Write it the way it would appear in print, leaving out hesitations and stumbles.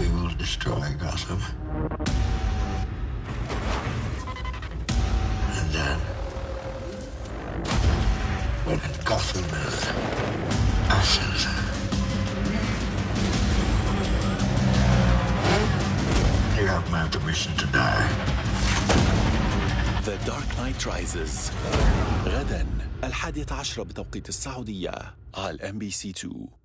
We will destroy Gotham. And then, when Gotham is ashes, you have my permission to die. The Dark Knight Rises غدا 11:10 بتوقيت السعودية على MBC 2.